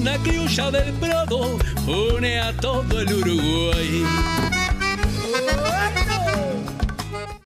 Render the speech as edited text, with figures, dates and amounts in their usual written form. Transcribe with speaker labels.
Speaker 1: Semana Criolla del Prado une a todo el Uruguay.